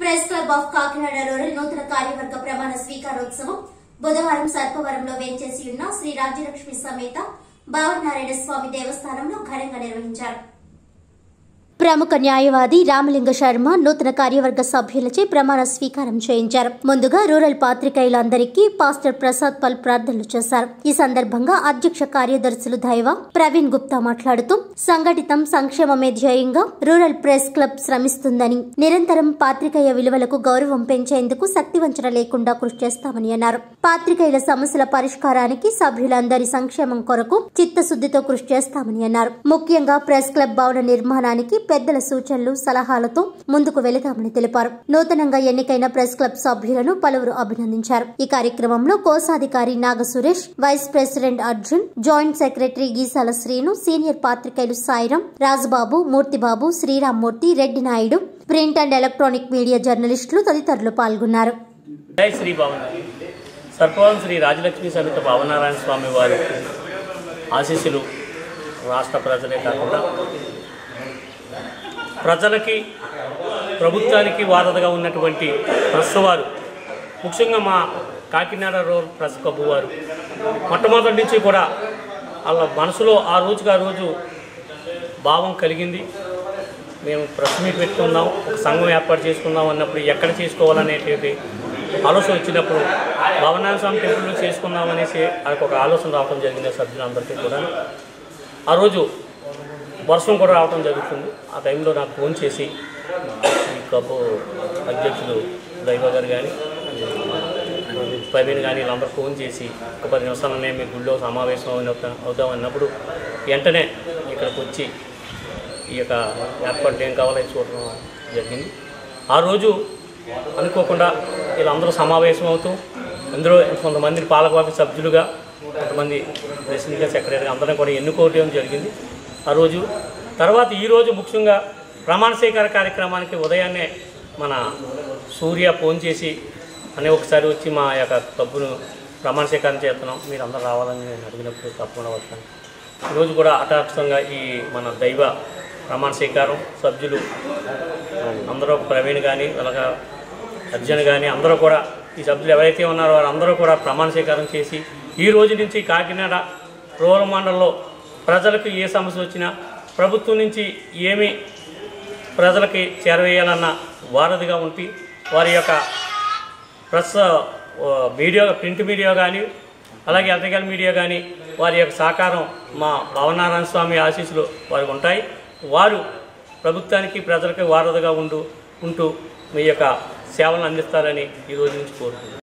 Press club of Kakinada rural నూతన కార్యవర్గ ప్రమాణ స్వీకారోత్సవం బుధవారం సర్పవరంలో వేంచేసి ఉన్న శ్రీ రాజ్యలక్ష్మి సమేత భావనారాయణ స్వామి దేవస్థానంలో ఘనంగా నిర్వహించారు. ప్రముఖ న్యాయవాది రామలింగ శర్మ నూతన కార్యవర్గ సభ్యులచే ప్రమాణ స్వీకారం చేయించారు. ముందుగా రూరల్ పాత్రికేయులందరికీ పాస్టర్ ప్రసాద్ పల్ ప్రార్థనలు చేశారు. ఈ సందర్భంగా అధ్యక్ష కార్యదర్శులు దైవ ప్రవీణ్ గుప్తా మాట్లాడుతూ సంఘటితం సంక్షేమమే ధ్యేయంగా రూరల్ ప్రెస్ క్లబ్ శ్రమిస్తుందని, నిరంతరం పాత్రికేయ విలువలకు గౌరవం పెంచేందుకు శక్తివంచన లేకుండా కృషి చేస్తామని అన్నారు. పాత్రికేయుల సమస్యల పరిష్కారానికి సభ్యులందరి సంక్షేమం కొరకు చిత్తశుద్దితో కృషి చేస్తామని అన్నారు. ముఖ్యంగా ప్రెస్ క్లబ్ భవన నిర్మాణానికి పెద్దల సూచనలు సలహాలతో ముందుకు వెళతామని తెలిపారు. నూతనంగా ఎన్నికైన ప్రెస్ క్లబ్ సభ్యులను పలువురు అభినందించారు. ఈ కార్యక్రమంలో కోశాధికారి Naga Suresh, vice president Arjun, joint secretary Geesala Srinu, senior పాత్రికేయులు Sairam, Rajubabu, Murthybabu, Sriramamurthy, Reddy Naidu, print and electronic media జర్నలిస్టులు తదితరులు పాల్గొన్నారు. సర్పవరం శ్రీ రాజలక్ష్మి సమేత భావనారాయణ స్వామి వారి ఆశీస్సులు రాష్ట్ర ప్రజలే కాకుండా ప్రజలకి, ప్రభుత్వానికి వారధిగా ఉన్నటువంటి ప్రెస్ వారు, ముఖ్యంగా మా కాకినాడ రూరల్ ప్రెస్ క్లబ్ వారు మొట్టమొదటి నుంచి కూడా వాళ్ళ మనసులో ఆ రోజు భావం కలిగింది. మేము ప్రెస్ మీట్ పెట్టుకుందాం, ఒక సంఘం ఏర్పాటు చేసుకుందాం అన్నప్పుడు ఎక్కడ చేసుకోవాలనేటువంటి ఆలోచన వచ్చినప్పుడు భావనారాయణ స్వామి టెంపుల్లో చేసుకుందాం అనేసి వాళ్ళకి ఒక ఆలోచన రావడం జరిగింది. సభ్యులందరికీ కూడా ఆ రోజు వర్షం కూడా రావడం జరుగుతుంది. ఆ టైంలో నాకు ఫోన్ చేసి ఈ క్లబ్ అధ్యక్షులు దైవ గారు కానీ ప్రవీణ్ కానీ వీళ్ళందరూ ఫోన్ చేసి ఒక 10 నిమిషాలనే మీ గుళ్ళో సమావేశం అవుతాం అన్నప్పుడు వెంటనే ఇక్కడికి వచ్చి ఈ యొక్క ఏర్పాటు ఏం కావాలో చూడడం జరిగింది. ఆ రోజు అనుకోకుండా వీళ్ళందరూ సమావేశం అవుతూ అందులో కొంతమంది పాలకవర్గ సభ్యులుగా, కొంతమంది ప్రెసిడెంట్గా, సెక్రటరీగా అందరం కూడా ఎన్నుకోవడం జరిగింది ఆ రోజు. తర్వాత ఈరోజు ముఖ్యంగా ప్రమాణ స్వీకార కార్యక్రమానికి ఉదయాన్నే మన సూర్య ఫోన్ చేసి ఒకసారి వచ్చి మా యొక్క క్లబ్ను ప్రమాణ స్వీకారం చేస్తున్నాం, మీరు అందరూ రావాలని నేను అడిగినప్పుడు తప్పకుండా వస్తాను. ఈరోజు కూడా హఠాత్తుగా ఈ మన దైవ ప్రమాణ స్వీకారం సభ్యులు అందరూ ప్రవీణ్ కానీ అలాగా అర్జున్ కానీ అందరూ కూడా ఈ సభ్యులు ఎవరైతే ఉన్నారో వారందరూ కూడా ప్రమాణ స్వీకారం చేసి ఈ రోజు నుంచి కాకినాడ రూరల్ మండలంలో ప్రజలకు ఏ సమస్య వచ్చినా ప్రభుత్వం నుంచి ఏమి ప్రజలకి చేరవేయాలన్న వారధిగా ఉండి వారి యొక్క ప్రెస్ మీడియా, ప్రింట్ మీడియా కానీ అలాగే ఎలక్ట్రికల్ మీడియా కానీ వారి యొక్క సహకారం మా భావనారాయణ స్వామి ఆశీస్సులు వారికి ఉంటాయి. వారు ప్రభుత్వానికి, ప్రజలకి వారధిగా ఉంటూ మీ యొక్క సేవలను అందిస్తారని ఈ రోజు నుంచి కోరుకుంటున్నాను.